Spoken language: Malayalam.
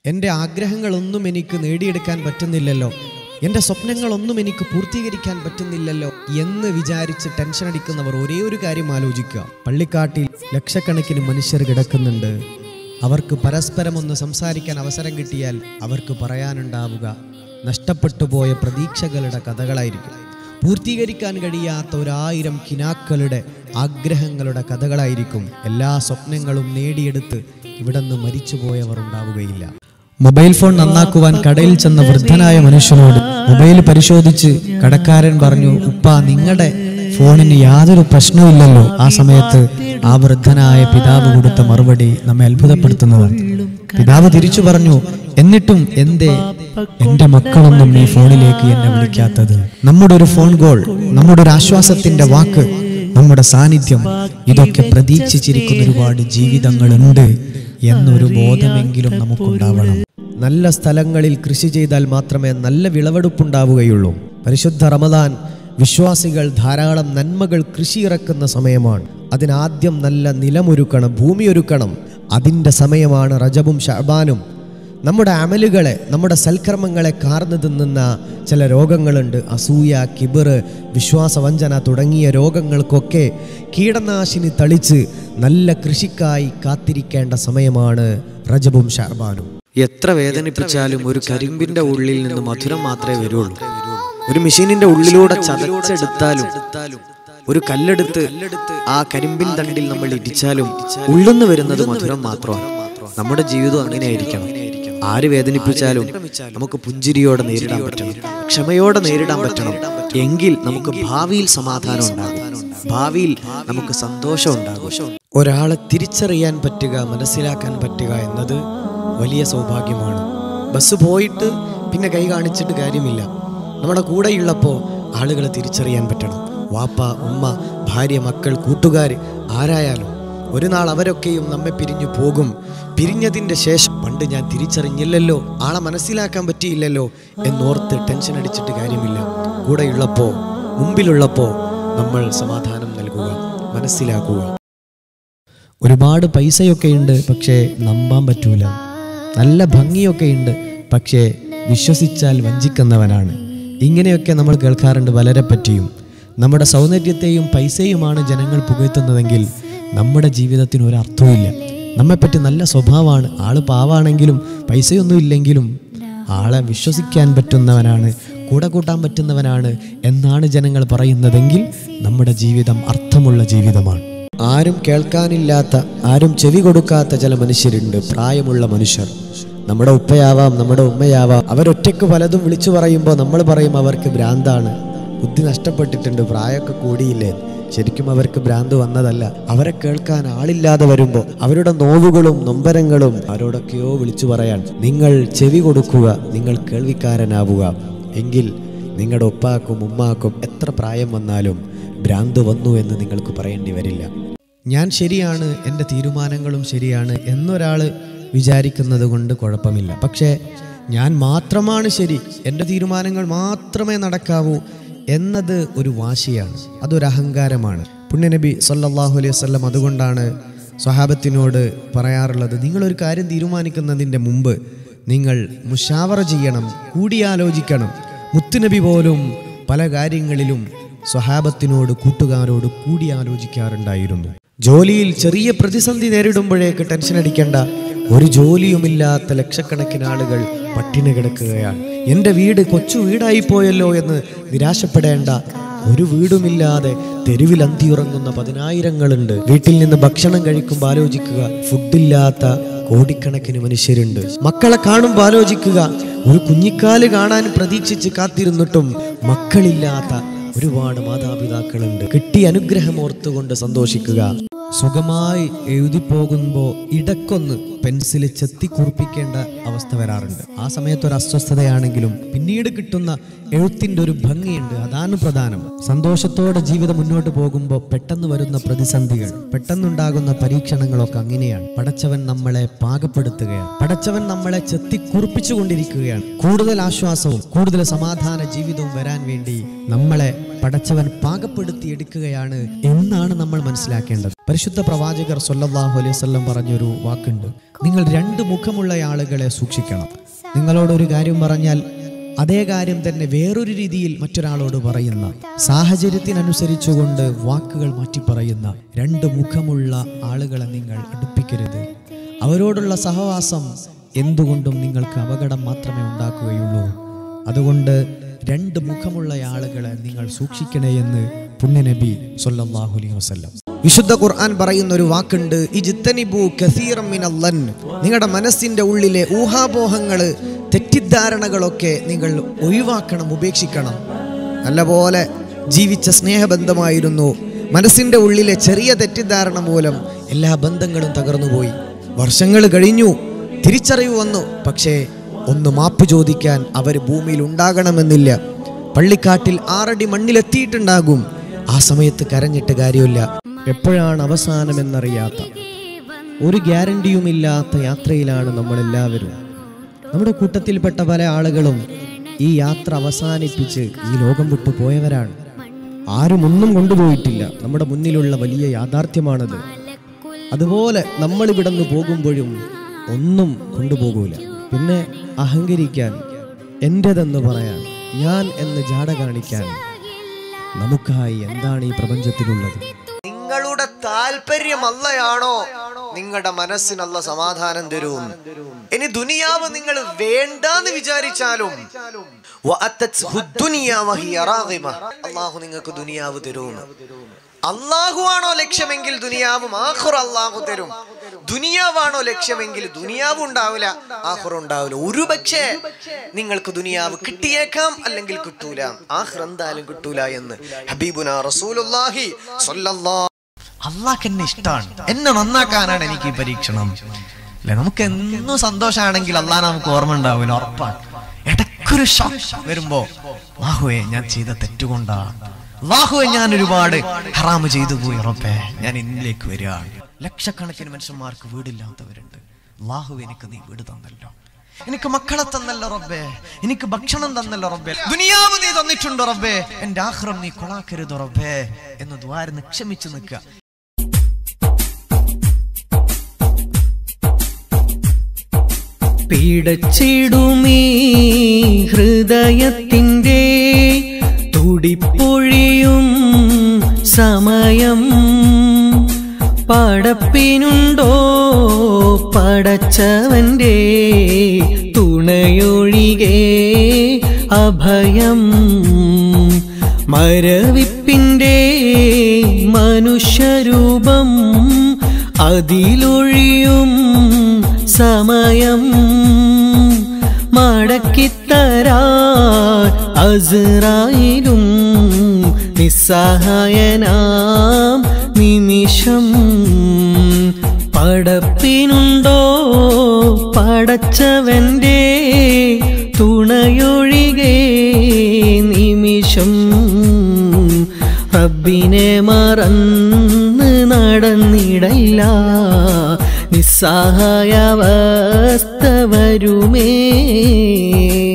എൻ്റെ ആഗ്രഹങ്ങളൊന്നും എനിക്ക് നേടിയെടുക്കാൻ പറ്റുന്നില്ലല്ലോ, എൻ്റെ സ്വപ്നങ്ങളൊന്നും എനിക്ക് പൂർത്തീകരിക്കാൻ പറ്റുന്നില്ലല്ലോ എന്ന് വിചാരിച്ച് ടെൻഷൻ അടിക്കുന്നവർ ഒരേ ഒരു കാര്യം ആലോചിക്കുക. പള്ളിക്കാട്ടിൽ ലക്ഷക്കണക്കിന് മനുഷ്യർ കിടക്കുന്നുണ്ട്. അവർക്ക് പരസ്പരം ഒന്ന് സംസാരിക്കാൻ അവസരം കിട്ടിയാൽ അവർക്ക് പറയാനുണ്ടാവുക നഷ്ടപ്പെട്ടു പോയ പ്രതീക്ഷകളുടെ കഥകളായിരിക്കും. പൂർത്തീകരിക്കാൻ കഴിയാത്ത 1000 കിനാക്കളുടെ ആഗ്രഹങ്ങളുടെ കഥകളായിരിക്കും. എല്ലാ സ്വപ്നങ്ങളും നേടിയെടുത്ത് ഇവിടെ നിന്ന് മരിച്ചുപോയവർ ഉണ്ടാവുകയില്ല. മൊബൈൽ ഫോൺ നന്നാക്കുവാൻ കടയിൽ ചെന്ന വൃദ്ധനായ മനുഷ്യനോട് മൊബൈൽ പരിശോധിച്ച് കടക്കാരൻ പറഞ്ഞു, ഉപ്പ നിങ്ങളുടെ ഫോണിന് യാതൊരു പ്രശ്നവുമില്ലല്ലോ. ആ സമയത്ത് ആ വൃദ്ധനായ പിതാവ് കൊടുത്ത മറുപടി നമ്മെ അത്ഭുതപ്പെടുത്തുന്നതാണ്. പിതാവ് തിരിച്ചു പറഞ്ഞു, എന്നിട്ടും എന്തേ എൻ്റെ മക്കളൊന്നും ഈ ഫോണിലേക്ക് എന്നെ വിളിക്കാത്തത്? നമ്മുടെ ഒരു ഫോൺ കോൾ, നമ്മുടെ ഒരു ആശ്വാസത്തിന്റെ വാക്ക്, നമ്മുടെ സാന്നിധ്യം, ഇതൊക്കെ പ്രതീക്ഷിച്ചിരിക്കുന്ന ഒരുപാട് ജീവിതങ്ങളുണ്ട് എന്നൊരു ബോധമെങ്കിലും നമുക്കുണ്ടാവണം. നല്ല സ്ഥലങ്ങളിൽ കൃഷി ചെയ്താൽ മാത്രമേ നല്ല വിളവെടുപ്പുണ്ടാവുകയുള്ളൂ. പരിശുദ്ധ റമദാൻ വിശ്വാസികൾ ധാരാളം നന്മകൾ കൃഷിയിറക്കുന്ന സമയമാണ്. അതിനാദ്യം നല്ല നിലമൊരുക്കണം, ഭൂമിയൊരുക്കണം. അതിൻ്റെ സമയമാണ് റജബും ശഅബാനും. നമ്മുടെ അമലുകളെ, നമ്മുടെ സൽക്കർമ്മങ്ങളെ കാർന്നു തിന്നുന്ന ചില രോഗങ്ങളുണ്ട്. അസൂയ, കിബിർ, വിശ്വാസവഞ്ചന തുടങ്ങിയ രോഗങ്ങൾക്കൊക്കെ കീടനാശിനി തളിച്ച് നല്ല കൃഷിക്കായി കാത്തിരിക്കേണ്ട സമയമാണ് റജബും ശഅബാനും. എത്ര വേദനിപ്പിച്ചാലും ഒരു കരിമ്പിന്റെ ഉള്ളിൽ നിന്ന് മധുരം മാത്രമേ വരുള്ളൂ. ഒരു മെഷീനിന്റെ ഉള്ളിലൂടെ ചതച്ചെടുത്താലും, ഒരു കല്ലെടുത്ത് ആ കരിമ്പിൻ തണ്ടിൽ നമ്മൾ ഇടിച്ചാലും ഉള്ളിന്ന് വരുന്നത് മധുരം മാത്രമാണ്. നമ്മുടെ ജീവിതം അങ്ങനെയായിരിക്കണം. ആര് വേദനിപ്പിച്ചാലും നമുക്ക് പുഞ്ചിരിയോടെ നേരിടാൻ പറ്റണം, ക്ഷമയോടെ നേരിടാൻ പറ്റണം. എങ്കിൽ നമുക്ക് ഭാവിയിൽ സമാധാനം ഉണ്ടാകും, ഭാവിയിൽ നമുക്ക് സന്തോഷം ഉണ്ടാകും. ഒരാളെ തിരിച്ചറിയാൻ പറ്റുക, മനസ്സിലാക്കാൻ പറ്റുക എന്നത് വലിയ സൗഭാഗ്യമാണ്. ബസ് പോയിട്ട് പിന്നെ കൈ കാണിച്ചിട്ട് കാര്യമില്ല. നമ്മുടെ കൂടെയുള്ളപ്പോൾ ആളുകളെ തിരിച്ചറിയാൻ പറ്റണം. വാപ്പ, ഉമ്മ, ഭാര്യ, മക്കൾ, കൂട്ടുകാർ, ആരായാലും ഒരു നാൾ അവരൊക്കെയും നമ്മെ പിരിഞ്ഞു പോകും. പിരിഞ്ഞതിൻ്റെ ശേഷം പണ്ട് ഞാൻ തിരിച്ചറിഞ്ഞില്ലല്ലോ, ആളെ മനസ്സിലാക്കാൻ പറ്റിയില്ലല്ലോ എന്നോർത്ത് ടെൻഷൻ അടിച്ചിട്ട് കാര്യമില്ല. കൂടെയുള്ളപ്പോൾ, മുമ്പിലുള്ളപ്പോൾ നമ്മൾ സമാധാനം നൽകുക, മനസ്സിലാക്കുക. ഒരുപാട് പൈസയൊക്കെ ഉണ്ട്, പക്ഷേ നമ്പാൻ പറ്റൂല. നല്ല ഭംഗിയൊക്കെ ഉണ്ട്, പക്ഷേ വിശ്വസിച്ചാൽ വഞ്ചിക്കുന്നവനാണ്. ഇങ്ങനെയൊക്കെ നമ്മൾ കേൾക്കാറുണ്ട് പലരെ പറ്റിയും. നമ്മുടെ സൗന്ദര്യത്തെയും പൈസയുമാണ് ജനങ്ങൾ പുകഴ്ത്തുന്നതെങ്കിൽ നമ്മുടെ ജീവിതത്തിന് ഒരർത്ഥവുമില്ല. നമ്മെപ്പറ്റി നല്ല സ്വഭാവമാണ്, ആള് പാവാണെങ്കിലും പൈസയൊന്നും ഇല്ലെങ്കിലും ആളെ വിശ്വസിക്കാൻ പറ്റുന്നവനാണ്, കൂടെ കൂട്ടാൻ പറ്റുന്നവനാണ് എന്നാണ് ജനങ്ങൾ പറയുന്നതെങ്കിൽ നമ്മുടെ ജീവിതം അർത്ഥമുള്ള ജീവിതമാണ്. ആരും കേൾക്കാനില്ലാത്ത, ആരും ചെവി കൊടുക്കാത്ത ചില മനുഷ്യരുണ്ട്, പ്രായമുള്ള മനുഷ്യർ. നമ്മുടെ ഉപ്പയാവാം, നമ്മുടെ ഉമ്മയാവാം. അവരൊറ്റയ്ക്ക് പലതും വിളിച്ചു പറയുമ്പോൾ നമ്മൾ പറയും അവർക്ക് ഭ്രാന്താണ്, ബുദ്ധി നഷ്ടപ്പെട്ടിട്ടുണ്ട്, പ്രായമൊക്കെ കൂടിയില്ലേ. ശരിക്കും അവർക്ക് ഭ്രാന്ത് വന്നതല്ല. അവരെ കേൾക്കാൻ ആളില്ലാതെ വരുമ്പോൾ അവരുടെ നോവുകളും നൊമ്പരങ്ങളും അവരോടൊക്കെയോ വിളിച്ചു പറയാൻ നിങ്ങൾ ചെവി കൊടുക്കുക, നിങ്ങൾ കേൾവിക്കാരനാവുക. എങ്കിൽ നിങ്ങളുടെ ഉപ്പാക്കും ഉമ്മാക്കും എത്ര പ്രായം വന്നാലും ഭ്രാന്ത് വന്നു എന്ന് നിങ്ങൾക്ക് പറയേണ്ടി വരില്ല. ഞാൻ ശരിയാണ്, എൻ്റെ തീരുമാനങ്ങളും ശരിയാണ് എന്നൊരാൾ വിചാരിക്കുന്നത് കൊണ്ട് കുഴപ്പമില്ല. പക്ഷേ ഞാൻ മാത്രമാണ് ശരി, എൻ്റെ തീരുമാനങ്ങൾ മാത്രമേ നടക്കാവൂ എന്നത് ഒരു വാശിയാണ്, അതൊരു അഹങ്കാരമാണ്. പുണ്യനബി സല്ലല്ലാഹു അലൈഹി വസല്ലം അതുകൊണ്ടാണ് സ്വഹാബത്തിനോട് പറയാറുള്ളത്, നിങ്ങളൊരു കാര്യം തീരുമാനിക്കുന്നതിൻ്റെ മുമ്പ് നിങ്ങൾ മുശാവറ ചെയ്യണം, കൂടിയാലോചിക്കണം. മുത്തുനബി പോലും പല കാര്യങ്ങളിലും സ്വഹാബത്തിനോട്, കൂട്ടുകാരോട് കൂടിയാലോചിക്കാറുണ്ടായിരുന്നു. ജോലിയിൽ ചെറിയ പ്രതിസന്ധി നേരിടുമ്പോഴേക്ക് ടെൻഷൻ അടിക്കേണ്ട. ഒരു ജോലിയുമില്ലാത്ത ലക്ഷക്കണക്കിന് ആളുകൾ പട്ടിണി കിടക്കുകയാണ്. എൻ്റെ വീട് കൊച്ചു വീടായിപ്പോയല്ലോ എന്ന് നിരാശപ്പെടേണ്ട. ഒരു വീടുമില്ലാതെ തെരുവിൽ അന്തിയുറങ്ങുന്ന 10,000ങ്ങളുണ്ട്. വീട്ടിൽ നിന്ന് ഭക്ഷണം കഴിക്കുമ്പോൾ ആലോചിക്കുക, ഫുഡില്ലാത്ത കോടിക്കണക്കിന് മനുഷ്യരുണ്ട്. മക്കളെ കാണുമ്പോൾ ആലോചിക്കുക, ഒരു കുഞ്ഞിക്കാല് കാണാൻ പ്രതീക്ഷിച്ച് കാത്തിരുന്നിട്ടും മക്കളില്ലാത്ത ഒരുപാട് മാതാപിതാക്കളുണ്ട്. കിട്ടിയ അനുഗ്രഹം ഓർത്തുകൊണ്ട് സന്തോഷിക്കുക. സുഖമായി എഴുതിപ്പോകുമ്പോൾ ഇടക്കൊന്ന് പെൻസിൽ ചെത്തി കുറിപ്പിക്കേണ്ട അവസ്ഥ വരാറുണ്ട്. ആ സമയത്ത് ഒരു അസ്വസ്ഥതയാണെങ്കിലും പിന്നീട് കിട്ടുന്ന എഴുത്തിൻ്റെ ഒരു ഭംഗിയുണ്ട്, അതാണ് പ്രധാനം. സന്തോഷത്തോടെ ജീവിതം മുന്നോട്ട് പോകുമ്പോൾ പെട്ടെന്ന് വരുന്ന പ്രതിസന്ധികൾ, പെട്ടെന്നുണ്ടാകുന്ന പരീക്ഷണങ്ങളൊക്കെ അങ്ങനെയാണ്. പടച്ചവൻ നമ്മളെ പാകപ്പെടുത്തുകയാണ്, പടച്ചവൻ നമ്മളെ ചെത്തി കുറിപ്പിച്ചു കൊണ്ടിരിക്കുകയാണ്. കൂടുതൽ ആശ്വാസവും കൂടുതൽ സമാധാന ജീവിതവും വരാൻ വേണ്ടി നമ്മളെ പടച്ചവൻ പാകപ്പെടുത്തിയെടുക്കുകയാണ് എന്നാണ് നമ്മൾ മനസ്സിലാക്കേണ്ടത്. പരിശുദ്ധ പ്രവാചകർ സ്വല്ലല്ലാഹു അലൈഹി വസല്ലം പറഞ്ഞൊരു വാക്കുണ്ട്, നിങ്ങൾ രണ്ട് മുഖമുള്ള ആളുകളെ സൂക്ഷിക്കണം. നിങ്ങളോടൊരു കാര്യം പറഞ്ഞാൽ അതേ കാര്യം തന്നെ വേറൊരു രീതിയിൽ മറ്റൊരാളോട് പറയുന്ന, സാഹചര്യത്തിനനുസരിച്ചുകൊണ്ട് വാക്കുകൾ മാറ്റി പറയുന്ന രണ്ട് മുഖമുള്ള ആളുകളെ നിങ്ങൾ അടുപ്പിക്കരുത്. അവരോടുള്ള സഹവാസം എന്തുകൊണ്ടും നിങ്ങൾക്ക് അപകടം മാത്രമേ ഉണ്ടാക്കുകയുള്ളൂ. അതുകൊണ്ട് രണ്ട് മുഖമുള്ള ആളുകളെ നിങ്ങൾ സൂക്ഷിക്കണേ എന്ന് പുണ്യനബി സ്വല്ലല്ലാഹു അലൈഹി വസല്ലം. വിശുദ്ധ ഖുർആൻ പറയുന്ന ഒരു വാക്കുണ്ട്, ഇജ്തനിബു കസീറൻ മിനൽ ലൻ. നിങ്ങളുടെ മനസ്സിന്റെ ഉള്ളിലെ ഊഹാപോഹങ്ങള്, തെറ്റിദ്ധാരണകളൊക്കെ നിങ്ങൾ ഒഴിവാക്കണം, ഉപേക്ഷിക്കണം. നല്ലപോലെ ജീവിച്ച സ്നേഹബന്ധമായിരുന്നു, മനസ്സിന്റെ ഉള്ളിലെ ചെറിയ തെറ്റിദ്ധാരണ മൂലം എല്ലാ ബന്ധങ്ങളും തകർന്നുപോയി. വർഷങ്ങൾ കഴിഞ്ഞു, തിരിച്ചറിവ് വന്നു, പക്ഷേ ഒന്ന് മാപ്പ് ചോദിക്കാൻ അവർ ഭൂമിയിൽ ഉണ്ടാകണമെന്നില്ല. പള്ളിക്കാട്ടിൽ 6 അടി മണ്ണിലെത്തിയിട്ടുണ്ടാകും. ആ സമയത്ത് കരഞ്ഞിട്ട് കാര്യമില്ല. എപ്പോഴാണ് അവസാനമെന്നറിയാത്ത, ഒരു ഗ്യാരണ്ടിയുമില്ലാത്ത യാത്രയിലാണ് നമ്മളെല്ലാവരും. നമ്മുടെ കൂട്ടത്തിൽപ്പെട്ട പല ആളുകളും ഈ യാത്ര അവസാനിപ്പിച്ച് ഈ ലോകം വിട്ടു പോയവരാണ്. ആരും ഒന്നും കൊണ്ടുപോയിട്ടില്ല. നമ്മുടെ മുന്നിലുള്ള വലിയ യാഥാർത്ഥ്യമാണത്. അതുപോലെ നമ്മൾ ഇവിടുന്ന് പോകുമ്പോഴും ഒന്നും കൊണ്ടുപോകൂല. പിന്നെ അഹങ്കരിക്കാൻ, എൻ്റെതെന്ന് പറയാൻ, ഞാൻ എന്ന് ജാട കാണിക്കാൻ നമുക്കായി എന്താണ് ഈ പ്രപഞ്ചത്തിലുള്ളത്? നിങ്ങളുടെ താല്പര്യം അല്ലയാണോ നിങ്ങളുടെ മനസ്സിനുള്ള സമാധാനം തരും. ഇനി ദുനിയാവ് നിങ്ങൾ വേണ്ടാന്ന് വിചാരിച്ചാലും അള്ളാഹു നിങ്ങൾക്ക് ദുനിയാവ് തരും. അള്ളാഹു ആണോ ലക്ഷ്യമെങ്കിൽ ദുനിയാവും ആഖിറ അള്ളാഹു തരും. ദുനിയാവാണോ ലക്ഷ്യമെങ്കിൽ ദുനിയാവ് ഉണ്ടാവില്ല, ആഖിറ ഉണ്ടാവില്ല. ഒരു പക്ഷേ നിങ്ങൾക്ക് ദുനിയാവ് കിട്ടിയേക്കാം, അല്ലെങ്കിൽ കിട്ടൂല. ആഖിറ എന്തായാലും കിട്ടൂല എന്ന് ഹബീബുനാ റസൂലുള്ളാഹി സ്വല്ലല്ലാഹു. അള്ളാഹ് എന്നെ ഇഷ്ടമാണ്, എന്നെ നന്നാക്കാനാണ് എനിക്ക് ഈ പരീക്ഷണം. അല്ലെ, നമുക്ക് എന്നും സന്തോഷമാണെങ്കിൽ അള്ളാഹ് നമുക്ക് ഓർമ്മ ഉണ്ടാവില്ല, ഉറപ്പാണ്. ഇടയ്ക്കൊരു ഷോക്ക് വരുമ്പോ, അല്ലാഹുവേ ഞാൻ ചെയ്ത തെറ്റുകൊണ്ടാണ്, അല്ലാഹുവേ ഞാൻ ഒരുപാട് ഹറാമ് ചെയ്തു പോയി, റബ്ബേ ഞാൻ എന്നിലേക്ക് വരികയാണ്. ലക്ഷക്കണക്കിന് മനുഷ്യന്മാർക്ക് വീടില്ലാത്തവരുണ്ട്. അല്ലാഹുവേ എനിക്ക് നീ വീട് തന്നല്ലോ, എനിക്ക് മക്കളെ തന്നല്ലോ റബ്ബേ, എനിക്ക് ഭക്ഷണം തന്നല്ലോ റബ്ബേ, ദുനിയാവ് നീ തന്നിട്ടുണ്ടോ റബ്ബേ, എന്റെ ആഖിറം നീ കൊളാക്കരുതോ റബ്ബേ എന്ന് ദ്വാരന്ന് ക്ഷമിച്ചു നിൽക്കുക. പീഡച്ചിടുമീ ഹൃദയത്തിൻ്റെ തുടിപ്പൊഴിയും സമയം, പടപ്പിനുണ്ടോ പടച്ചവന്റെ തുണയൊഴികെ അഭയം. മരവിപ്പിൻ്റെ മനുഷ്യരൂപം അതിലൊഴിയും സമയം, മടക്കിത്തരാൻ അസ്രായിലും നിസ്സഹായനാം നിമിഷം. പടപ്പിനുണ്ടോ പടച്ചവന്റെ തുണയൊഴികെ നിമിഷം. റബ്ബിനെ മറന്ന് നടന്നിടയില്ല, നിസ്സഹായാവസ്ഥ വരുമേ.